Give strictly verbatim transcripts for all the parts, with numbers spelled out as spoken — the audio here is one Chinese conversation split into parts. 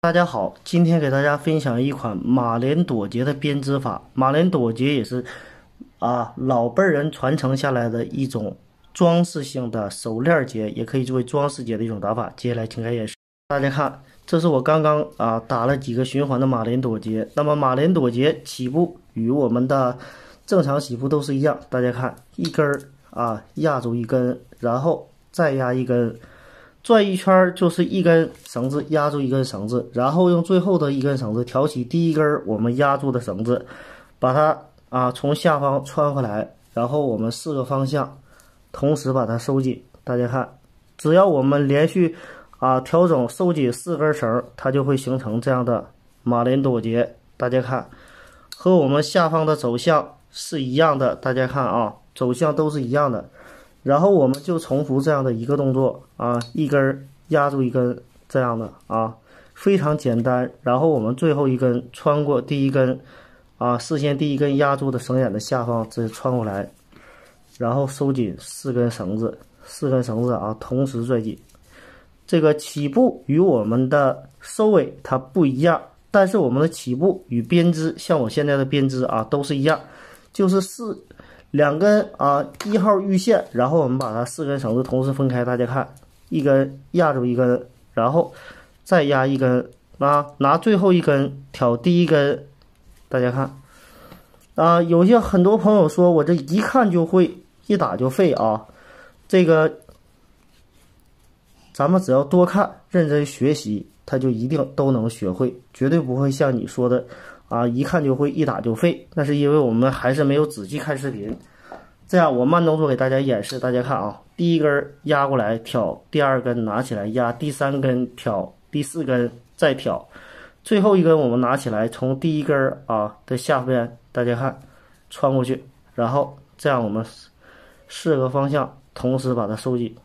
大家好，今天给大家分享一款马连朵结的编织法。马连朵结也是啊老辈人传承下来的一种装饰性的手链结，也可以作为装饰结的一种打法。接下来请看演示。大家看，这是我刚刚啊打了几个循环的马连朵结。那么马连朵结起步与我们的正常起步都是一样。大家看，一根儿啊压住一根，然后再压一根。转一圈就是一根绳子压住一根绳子，然后用最后的一根绳子挑起第一根我们压住的绳子，把它啊从下方穿回来，然后我们四个方向同时把它收紧。大家看，只要我们连续啊调整收紧四根绳，它就会形成这样的马连朵结。大家看，和我们下方的走向是一样的。大家看啊，走向都是一样的。然后我们就重复这样的一个动作啊，一根压住一根这样的啊，非常简单。然后我们最后一根穿过第一根啊，事先第一根压住的绳眼的下方，这穿过来，然后收紧四根绳子，四根绳子啊，同时拽紧。这个起步与我们的收尾它不一样，但是我们的起步与编织，像我现在的编织啊，都是一样，就是四。两根啊，一号玉线，然后我们把它四根绳子同时分开。大家看，一根压住一根，然后再压一根啊，拿最后一根挑第一根。大家看啊，有些很多朋友说我这一看就会，一打就废啊。这个咱们只要多看，认真学习，它就一定都能学会，绝对不会像你说的。啊，一看就会，一打就废，那是因为我们还是没有仔细看视频。这样我慢动作给大家演示，大家看啊，第一根压过来挑，第二根拿起来压，第三根挑，第四根再挑，最后一根我们拿起来，从第一根啊的下边，大家看穿过去，然后这样我们四个方向同时把它收紧。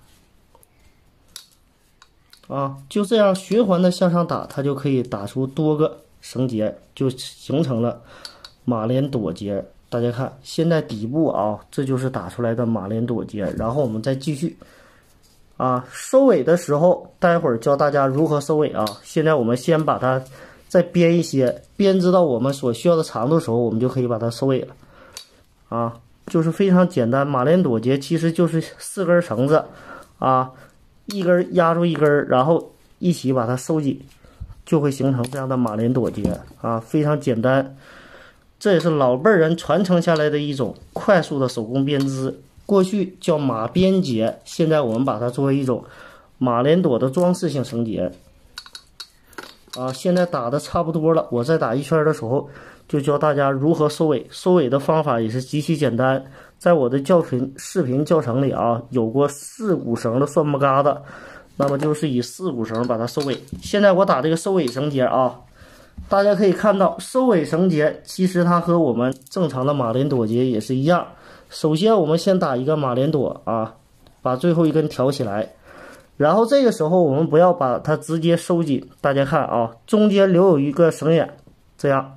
啊，就这样循环的向上打，它就可以打出多个绳结，就形成了马连朵结。大家看，现在底部啊，这就是打出来的马连朵结。然后我们再继续啊，收尾的时候，待会儿教大家如何收尾啊。现在我们先把它再编一些，编织到我们所需要的长度的时候，我们就可以把它收尾了啊，就是非常简单。马连朵结其实就是四根绳子啊，一根压住一根，然后一起把它收紧，就会形成这样的马连朵结啊，非常简单。这也是老辈人传承下来的一种快速的手工编织，过去叫马鞭结，现在我们把它作为一种马连朵的装饰性绳结啊。现在打的差不多了，我再打一圈的时候就教大家如何收尾。收尾的方法也是极其简单，在我的教程视频教程里啊，有过四股绳的算木疙瘩，那么就是以四股绳把它收尾。现在我打这个收尾绳结啊，大家可以看到收尾绳结其实它和我们正常的马连朵结也是一样。首先我们先打一个马连朵啊，把最后一根挑起来，然后这个时候我们不要把它直接收紧。大家看啊，中间留有一个绳眼，这样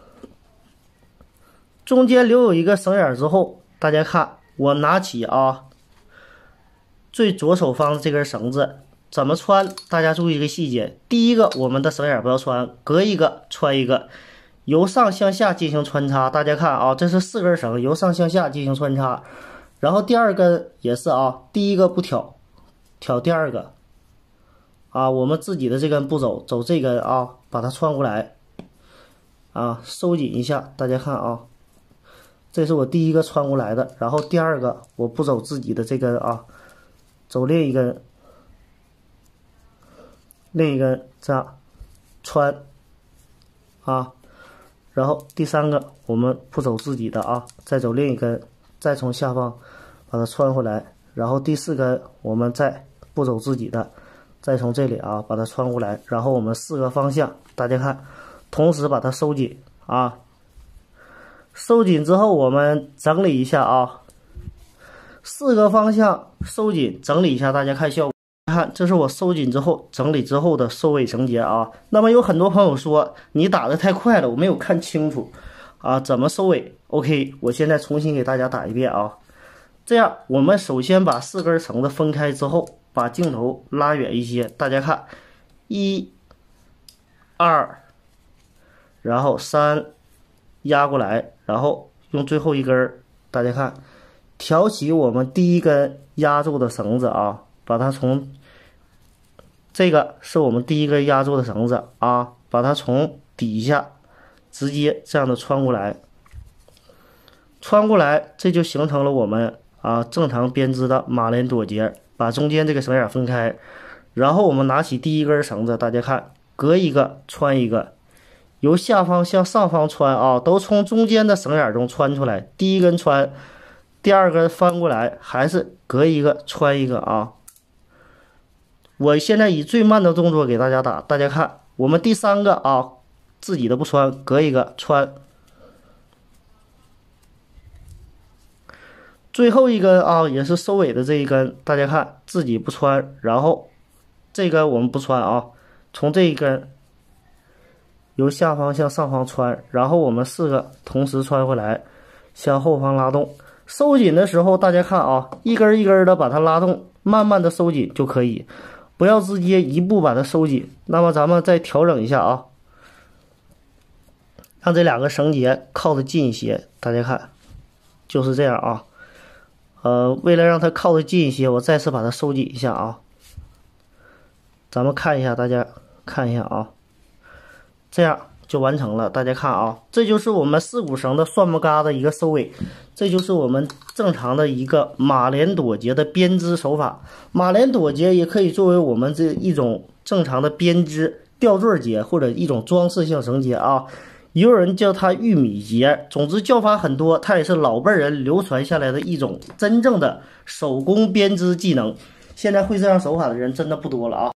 中间留有一个绳眼之后，大家看我拿起啊最左手方的这根绳子怎么穿，大家注意一个细节。第一个，我们的绳眼不要穿，隔一个穿一个，由上向下进行穿插。大家看啊，这是四根绳，由上向下进行穿插。然后第二根也是啊，第一个不挑，挑第二个啊，我们自己的这根不走，走这根啊，把它穿过来啊，收紧一下。大家看啊，这是我第一个穿过来的，然后第二个我不走自己的这根啊，走另一根。另一根这样穿啊，然后第三个我们不走自己的啊，再走另一根，再从下方把它穿回来，然后第四根我们再不走自己的，再从这里啊把它穿过来，然后我们四个方向，大家看，同时把它收紧啊。收紧之后我们整理一下啊，四个方向收紧整理一下，大家看效果。看，这是我收紧之后整理之后的收尾绳结啊。那么有很多朋友说你打的太快了，我没有看清楚啊，怎么收尾 ？OK， 我现在重新给大家打一遍啊。这样，我们首先把四根绳子分开之后，把镜头拉远一些，大家看，一、 二，然后三，压过来，然后用最后一根儿，大家看，挑起我们第一根压住的绳子啊，把它从这个是我们第一根压住的绳子啊，把它从底下直接这样的穿过来，穿过来，这就形成了我们啊正常编织的马连朵结。把中间这个绳眼分开，然后我们拿起第一根绳子，大家看，隔一个穿一个，由下方向上方穿啊，都从中间的绳眼中穿出来。第一根穿，第二根翻过来，还是隔一个穿一个啊。我现在以最慢的动作给大家打，大家看，我们第三个啊，自己的不穿，隔一个穿。最后一根啊，也是收尾的这一根，大家看自己不穿，然后这根我们不穿啊，从这一根由下方向上方穿，然后我们四个同时穿回来，向后方拉动。收紧的时候，大家看啊，一根一根的把它拉动，慢慢的收紧就可以，不要直接一步把它收紧。那么咱们再调整一下啊，让这两个绳结靠得近一些，大家看，就是这样啊。呃，为了让它靠得近一些，我再次把它收紧一下啊。咱们看一下，大家看一下啊，这样就完成了。大家看啊，这就是我们四股绳的蒜木疙瘩一个收尾，这就是我们正常的一个马连朵结的编织手法。马连朵结也可以作为我们这一种正常的编织吊坠结或者一种装饰性绳结啊。也有人叫它玉米结，总之叫法很多，它也是老辈人流传下来的一种真正的手工编织技能。现在会这样手法的人真的不多了啊。